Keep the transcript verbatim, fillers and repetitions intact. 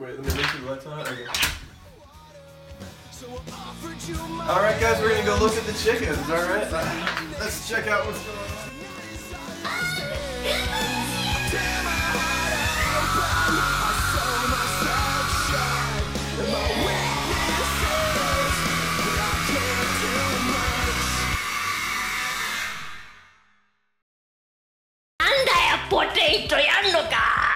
Wait, let me make sure the lights on. Okay. Alright guys, we're gonna go look at the chickens, alright? Let's check out what's going on. Potato, ya no